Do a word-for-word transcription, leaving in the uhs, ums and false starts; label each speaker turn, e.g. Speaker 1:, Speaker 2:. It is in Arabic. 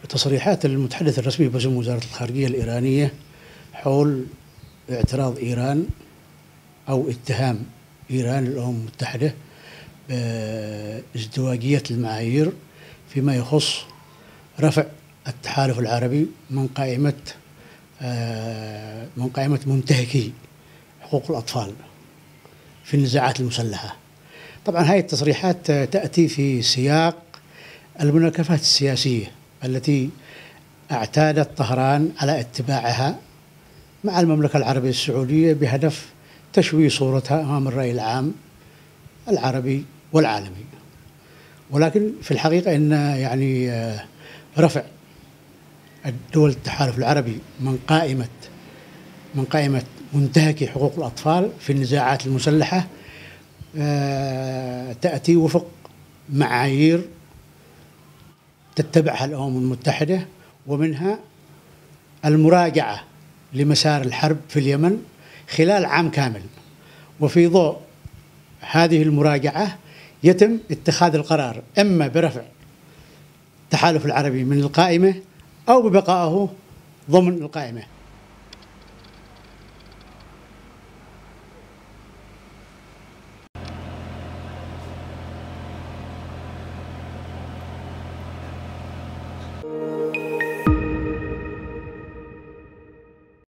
Speaker 1: تصريحات المتحدث الرسمي باسم وزارة الخارجية الإيرانية حول اعتراض إيران أو اتهام إيران للأمم المتحدة بازدواجية المعايير فيما يخص رفع التحالف العربي من قائمة من قائمة منتهكي حقوق الأطفال في النزاعات المسلحة. طبعا هذه التصريحات تأتي في سياق المناكفات السياسية التي اعتادت طهران على اتباعها مع المملكة العربية السعودية بهدف تشويه صورتها أمام الرأي العام العربي والعالمي. ولكن في الحقيقة أن يعني رفع الدول التحالف العربي من قائمة من قائمة منتهكي حقوق الأطفال في النزاعات المسلحة تأتي وفق معايير تتبعها الأمم المتحدة، ومنها المراجعة لمسار الحرب في اليمن خلال عام كامل. وفي ضوء هذه المراجعة يتم اتخاذ القرار إما برفع التحالف العربي من القائمة أو ببقائه ضمن القائمة.